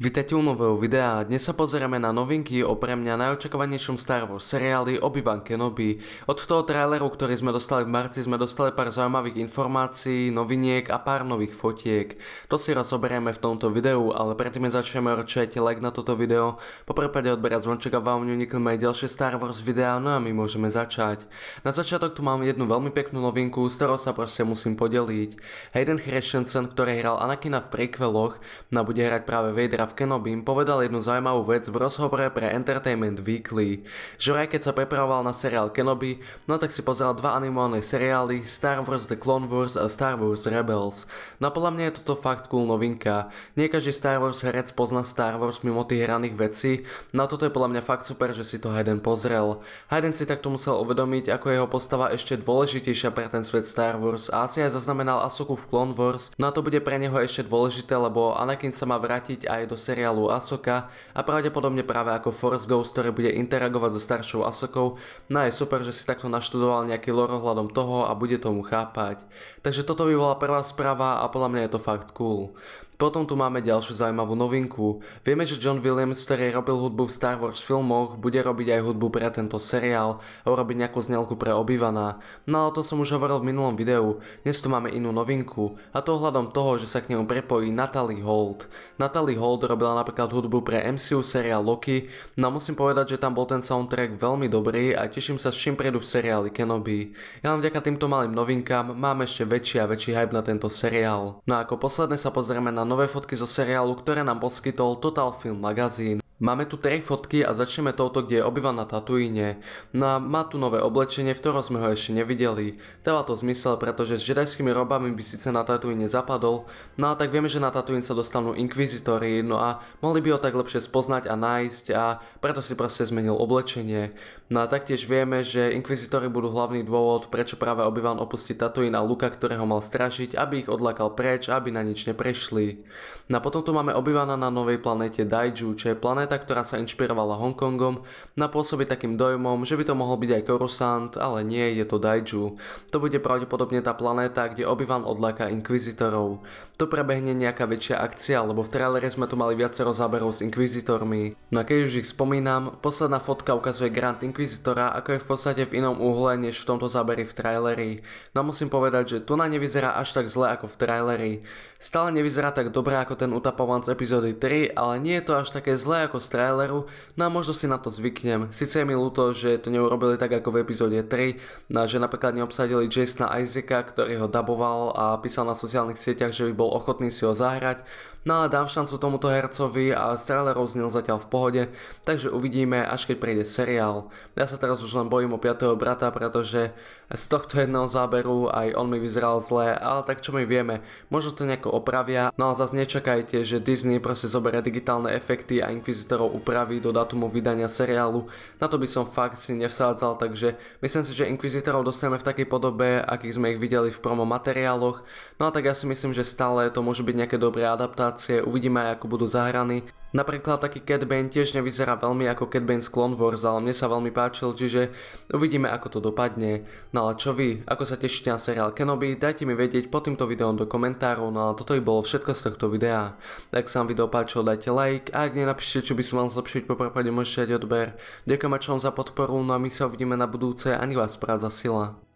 Vítajte u nového videa. Dnes sa pozrieme na novinky o pre mňa najočakovanejšom Star Wars seriáli Obi-Wan Kenobi. Od toho traileru, ktorý sme dostali v marci, sme dostali pár zaujímavých informácií, noviniek a pár nových fotiek. To si rozoberieme v tomto videu, ale predtým začneme, určite like na toto video. Po prípade odberať zvonček a vám neuniknú aj ďalšie Star Wars videá, no a my môžeme začať. Na začiatok tu mám jednu veľmi peknú novinku, s ktorou sa proste musím podeliť. Hayden Christensen, ktorý hral Anakina v prequeloch, bude hrať práve Vadera v Kenobi, povedal jednu zaujímavú vec v rozhovore pre Entertainment Weekly. Že aj keď sa prepravoval na seriál Kenobi, no tak si pozeral dva animované seriály Star Wars The Clone Wars a Star Wars Rebels. No podľa mňa je toto fakt cool novinka. Nie každý Star Wars herec pozná Star Wars mimo tých hraných vecí, no toto je podľa mňa fakt super, že si to Hayden pozrel. Hayden si takto musel uvedomiť, ako jeho postava ešte dôležitejšia pre ten svet Star Wars a asi aj zaznamenal Ahsoku v Clone Wars, no a to bude pre neho ešte dôležité, lebo Anakin sa má vrátiť aj do seriálu Ahsoka a pravdepodobne práve ako Force Ghost, ktorý bude interagovať so staršou Ahsokou. No je super, že si takto naštudoval nejaký lore ohľadom toho a bude tomu chápať. Takže toto by bola prvá správa a podľa mňa je to fakt cool. Potom tu máme ďalšiu zaujímavú novinku. Vieme, že John Williams, ktorý robil hudbu v Star Wars filmoch, bude robiť aj hudbu pre tento seriál a urobiť nejakú znielku pre Obi-Wana. No a o tom som už hovoril v minulom videu. Dnes tu máme inú novinku a to ohľadom toho, že sa k nemu prepojí Natalie Holt. Natalie Holt robila napríklad hudbu pre MCU seriál Loki, no a musím povedať, že tam bol ten soundtrack veľmi dobrý a teším sa, s čím prídu v seriáli Kenobi. Ja len vďaka týmto malým novinkám mám ešte väčší a väčší hype na tento seriál. No a ako posledné sa pozrieme na nové fotky zo seriálu, ktoré nám poskytol Total Film magazín. Máme tu 3 fotky a začneme touto, kde je Obi-Wan na Tatooine. No a má tu nové oblečenie, v ktorom sme ho ešte nevideli. Dáva to zmysel, pretože s jedajskými robami by síce na Tatooine zapadol, no a tak vieme, že na Tatooine sa dostanú inkvizitori, no a mohli by ho tak lepšie spoznať a nájsť a preto si proste zmenil oblečenie. No a taktiež vieme, že inkvizitori budú hlavný dôvod, prečo práve Obi-Wan opustí Tatooine a Luka, ktorého mal stražiť, aby ich odlákal preč, aby na nič neprešli. No a potom tu máme Obi-Wana na novej planéte Daiju, čo je planéta, ktorá sa inšpirovala Hongkongom, napôsobí takým dojmom, že by to mohol byť aj Coruscant, ale nie, je to Daiju. To bude pravdepodobne tá planéta, kde Obi-Wan odláka inkvizitorov. To prebehne nejaká väčšia akcia, lebo v traileri sme tu mali viacero záberov s inkvizitormi. No a keď už ich spomínam, posledná fotka ukazuje Grand Inquisitora, ako je v podstate v inom úhle než v tomto záberi v traileri. No musím povedať, že tu na nevyzerá až tak zle ako v traileri. Stále nevyzerá tak dobre ako ten utapovan z epizódy 3, ale nie je to až také zlé ako z traileru, no a možno si na to zvyknem. Sice je mi ľúto, že to neurobili tak ako v epizóde 3, no že napríklad neobsadili Jasona Isaaca, ktorý ho daboval a písal na sociálnych sieťach, že by bol ochotný si ho zahrať. No a dám šancu tomuto hercovi a z trailerov znel zatiaľ v pohode, takže uvidíme, až keď príde seriál. Ja sa teraz už len bojím o 5. brata, pretože z tohto jedného záberu aj on mi vyzeral zle, ale tak čo my vieme, možno to nejako opravia, no a zase nečakajte, že Disney proste zoberie digitálne efekty a inkvizitorov upraví do datumu vydania seriálu. Na to by som fakt si nevsádzal, takže myslím si, že inkvizitorov dostaneme v takej podobe, akých sme ich videli v promo materiáloch, no a tak ja si myslím, že stále to môže byť nejaké dobré adaptácie, uvidíme aj ako budú zahraní. Napríklad taký Cad Bane tiež nevyzerá veľmi ako Cad Bane z Clone Wars, ale mne sa veľmi páčil, čiže uvidíme ako to dopadne. No ale čo vy, ako sa tešíte na seriál Kenobi, dajte mi vedieť pod týmto videom do komentárov, no ale toto by bolo všetko z tohto videa. Ak sa vám video páčilo, dajte like a ak nie, napíšte, čo by som mal zlepšiť, po prípade môžete dať odber. Ďakujem za podporu, no a my sa uvidíme na budúce a nech vás práca sila.